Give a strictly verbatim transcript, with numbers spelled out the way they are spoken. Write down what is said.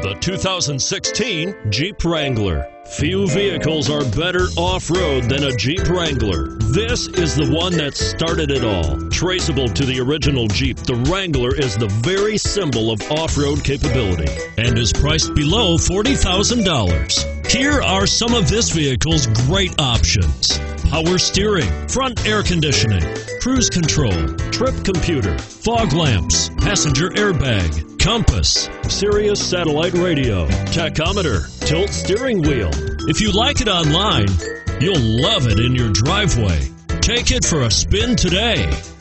The two thousand sixteen Jeep Wrangler. Few vehicles are better off-road than a Jeep Wrangler. This is the one that started it all. Traceable to the original Jeep, the Wrangler is the very symbol of off-road capability and is priced below forty thousand dollars. Here are some of this vehicle's great options: power steering, front air conditioning, cruise control, trip computer, fog lamps, passenger airbag, compass, Sirius satellite radio, tachometer, tilt steering wheel. If you like it online, you'll love it in your driveway. Take it for a spin today.